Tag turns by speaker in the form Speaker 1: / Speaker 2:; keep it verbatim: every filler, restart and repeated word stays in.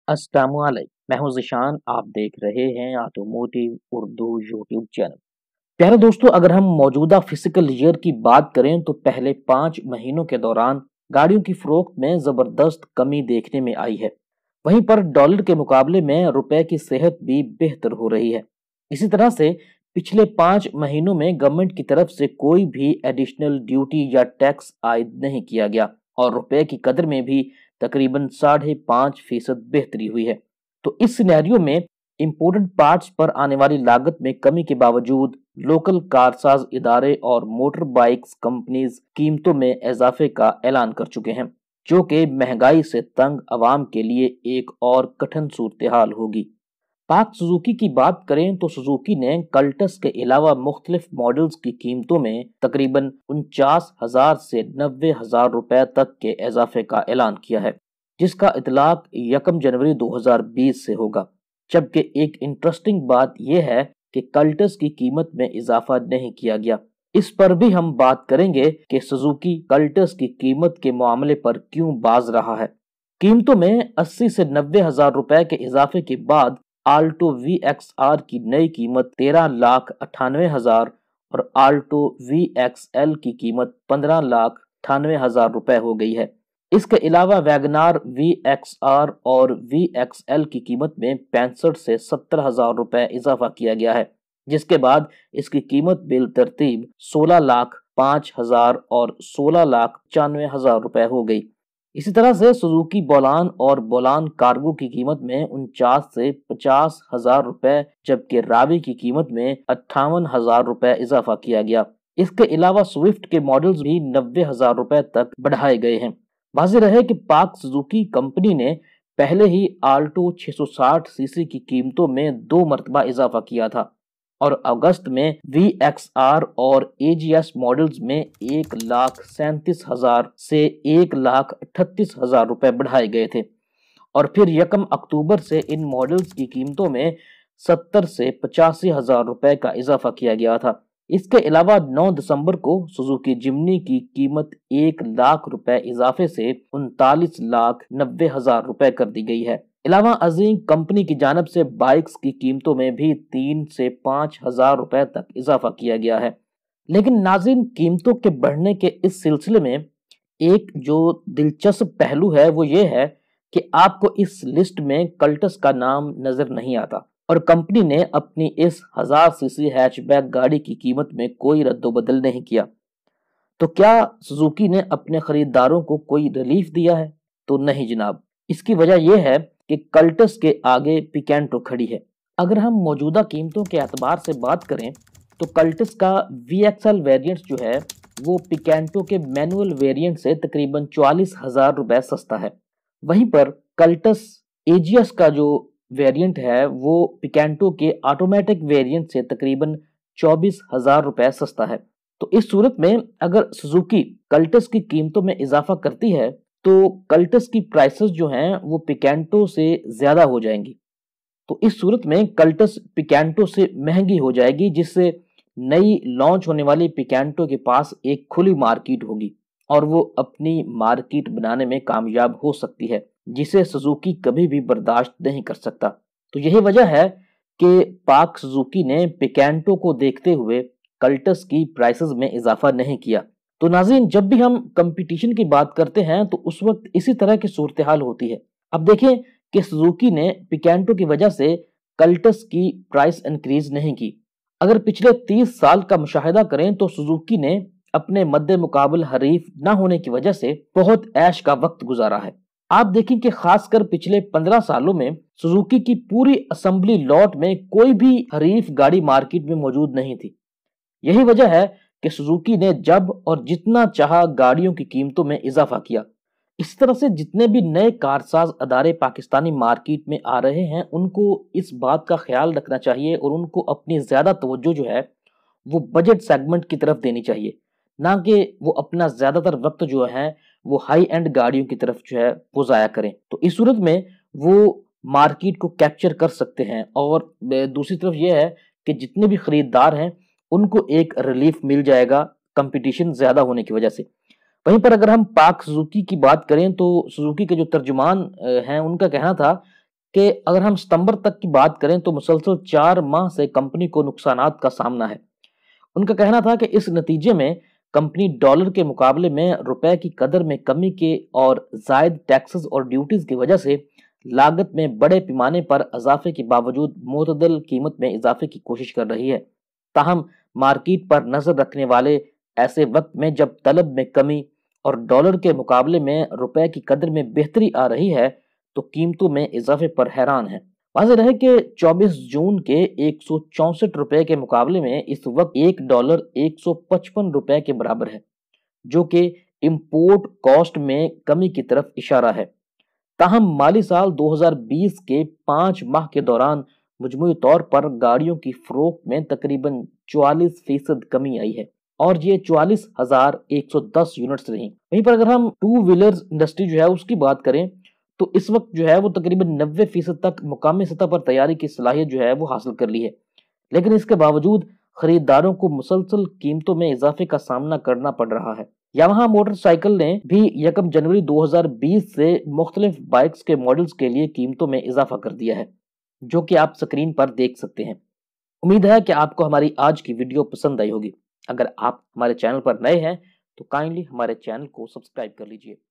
Speaker 1: अस्सलामुअलैकुम, मैं हूं ज़िशान। आप देख रहे हैं ऑटोमोटिव उर्दू यूट्यूब चैनल। प्यारे दोस्तों, अगर हम मौजूदा फिजिकल ईयर की बात करें तो पहले पाँच महीनों के दौरान गाड़ियों की फरोख्त में ज़बरदस्त कमी देखने में आई है। वहीं पर डॉलर के मुकाबले में रुपए की सेहत भी बेहतर हो रही है। इसी तरह से पिछले पाँच महीनों में गवर्नमेंट की तरफ से कोई भी एडिशनल ड्यूटी या टैक्स आयद नहीं किया गया और रुपए की कदर में भी तकरीबन साढ़े पाँच फीसद बेहतरी हुई है। तो इस सिनेरियो में इम्पोर्टेंट पार्ट्स पर आने वाली लागत में कमी के बावजूद लोकल कारसाज इदारे और मोटर बाइक्स कंपनीज कीमतों में इजाफे का ऐलान कर चुके हैं, जो कि महंगाई से तंग आवाम के लिए एक और कठिन सूरत हाल होगी। पाक सुजुकी की बात करें तो सुजुकी ने कल्टस के अलावा मुख्तलिफ मॉडल्स की कीमतों में तकरीबन उनचास हजार से नब्बे हजार रुपए तक के इजाफे का ऐलान किया है, जिसका इतलाक यकम जनवरी दो हजार बीस से होगा। जबकि एक इंटरेस्टिंग बात यह है कि कल्टस की कीमत में इजाफा नहीं किया गया। इस पर भी हम बात करेंगे कि सुजुकी कल्टस की कीमत के मामले पर क्यों बाज रहा है। कीमतों में अस्सी से नब्बे हजार रुपए के इजाफे के बाद आल्टो वी एक्स आर की नई कीमत तेरह लाख अट्ठानवे हजार और आल्टो वी एक्स एल की कीमत पंद्रह लाख अट्ठानवे हजार रुपए हो गई है। इसके अलावा वैगनार वी एक्स आर और वी एक्स एल की कीमत में पैंसठ से सत्तर हजार रुपए इजाफा किया गया है, जिसके बाद इसकी कीमत बिल तरतीब सोलह लाख पाँच हजार और सोलह लाख पचानवे हजार रुपए हो गई। इसी तरह से सुजुकी बोलान और बोलान कार्गो की कीमत में उनचास से पचास हजार रुपए जबकि रावी की कीमत में अट्ठावन हजार रुपए इजाफा किया गया। इसके अलावा स्विफ्ट के मॉडल्स भी नब्बे हजार रुपए तक बढ़ाए गए हैं। वाज़ेह रहे कि पाक सुजुकी कंपनी ने पहले ही आल्टो छह सौ साठ सीसी की कीमतों में दो मरतबा इजाफा किया था और अगस्त में वी एक्स आर और ए जी एस मॉडल्स में एक लाख सैंतीस हजार से एक लाख अठतीस हजार रुपए बढ़ाए गए थे और फिर यकम अक्टूबर से इन मॉडल्स की कीमतों में सत्तर से पचासी हजार रुपए का इजाफा किया गया था। इसके अलावा नौ दिसंबर को सुजुकी जिम्नी की कीमत एक लाख रुपए इजाफे से उनतालीस लाख नब्बे हजार रुपए कर दी गई है। अलावा अजीम कंपनी की जानब से बाइक्स की कीमतों में भी तीन से पाँच हजार रुपए तक इजाफा किया गया है। लेकिन नाज़रीन, कीमतों के बढ़ने के इस सिलसिले में एक जो दिलचस्प पहलू है वो ये है कि आपको इस लिस्ट में कल्टस का नाम नजर नहीं आता और कंपनी ने अपनी इस हजार सीसी हैचबैक गाड़ी की कीमत में कोई रद्दोबदल नहीं किया। तो क्या सुजुकी ने अपने खरीदारों को कोई रिलीफ दिया है? तो नहीं जनाब। इसकी वजह यह है कि कल्टस के आगे पिकेंटो खड़ी है। अगर हम मौजूदा कीमतों के एतबार से बात करें तो कल्टस का वी एक्स एल वेरिएंट जो है वो पिकेंटो के मैनुअल वेरिएंट से तकरीबन चौवालीस हजार रुपए सस्ता है। वहीं पर कल्टस ए जी एस का जो वेरिएंट है वो पिकेंटो के ऑटोमेटिक वेरिएंट से तकरीबन चौबीस हजार रुपए सस्ता है। तो इस सूरत में अगर सुजुकी कल्टस की कीमतों में इजाफा करती है तो कल्टस की प्राइसेस जो हैं वो पिकेंटो से ज्यादा हो जाएंगी। तो इस सूरत में कल्टस पिकेंटो से महंगी हो जाएगी, जिससे नई लॉन्च होने वाली पिकेंटो के पास एक खुली मार्केट होगी और वो अपनी मार्केट बनाने में कामयाब हो सकती है, जिसे सुजुकी कभी भी बर्दाश्त नहीं कर सकता। तो यही वजह है कि पाक सुजुकी ने पिकेंटो को देखते हुए कल्टस की प्राइसेस में इजाफा नहीं किया। तो नाज़रीन, जब भी हम कंपटीशन की बात करते हैं तो उस वक्त इसी तरह की सूरत हाल होती है। अब देखें कि सुजुकी ने पिकेंटो की वजह से कल्टस की प्राइस इंक्रीज नहीं की। अगर पिछले तीस साल का मुशाहिदा करें तो सुजुकी ने अपने मद्दे मुकाबल हरीफ न होने की वजह से बहुत ऐश का वक्त गुजारा है। आप देखें कि खासकर पिछले पंद्रह सालों में सुजुकी की पूरी असेंबली लॉट में कोई भी हरीफ गाड़ी मार्केट में मौजूद नहीं थी। यही वजह है कि सुजुकी ने जब और जितना चाहा गाड़ियों की कीमतों में इजाफा किया। इस तरह से जितने भी नए कारसाज अदारे पाकिस्तानी मार्केट में आ रहे हैं उनको इस बात का ख्याल रखना चाहिए और उनको अपनी ज्यादा तवज्जो जो है वो बजट सेगमेंट की तरफ देनी चाहिए, ना कि वो अपना ज्यादातर वक्त जो है वो हाई एंड गाड़ियों की तरफ जो है वो जाया करें। तो इस सूरत में वो मार्केट को कैप्चर कर सकते हैं और दूसरी तरफ ये है कि जितने भी खरीदार हैं उनको एक रिलीफ मिल जाएगा कंपटीशन ज्यादा होने की वजह से। वहीं पर अगर हम पाक सुजुकी की बात करें तो सुजुकी के जो तर्जुमान हैं उनका कहना था कि अगर हम सितंबर तक की बात करें तो मुसलसल चार माह से कंपनी को नुकसानात का सामना है। उनका कहना था कि इस नतीजे में कंपनी डॉलर के मुकाबले में रुपए की कदर में कमी के और जायद टैक्सेस और ड्यूटीज की वजह से लागत में बड़े पैमाने पर इजाफे के बावजूद मुतदल कीमत में इजाफे की कोशिश कर रही है। ताहम मार्केट पर नजर रखने वाले ऐसे वक्त में जब तलब में कमी और डॉलर के मुकाबले में रुपए की कदर में बेहतरी आ रही है तो कीमतों में इजाफे पर हैरान है। वाज़ेह रहे कि चौबीस जून के एक सौ चौसठ रुपए के मुकाबले में इस वक्त एक डॉलर एक सौ पचपन रुपए के बराबर है, जो कि इंपोर्ट कॉस्ट में कमी की तरफ इशारा है। ताहम माली साल दो हज़ार बीस के पाँच माह के दौरान मजमूई तौर पर गाड़ियों की फरोख्त में तकरीबन चौवालीस फीसद कमी आई है और ये चौवालीस हजार एक सौ दस यूनिट्स रही। वहीं पर अगर हम टू व्हीलर इंडस्ट्री जो है उसकी बात करें तो इस वक्त जो है वो तकरीबन नब्बे फीसद तक मुकामी सतह पर तैयारी की सलाहियत जो है वो हासिल कर ली है, लेकिन इसके बावजूद खरीदारों को मुसलसल कीमतों में इजाफे का सामना करना पड़ रहा है। यामाहा मोटरसाइकिल ने भी यकम जनवरी दो हज़ार बीस से मुख्तलिफ बाइक्स के मॉडल्स के लिए कीमतों में इजाफा कर दिया है, जो कि आप स्क्रीन पर देख सकते हैं। उम्मीद है कि आपको हमारी आज की वीडियो पसंद आई होगी। अगर आप हमारे चैनल पर नए हैं तो काइंडली हमारे चैनल को सब्सक्राइब कर लीजिए।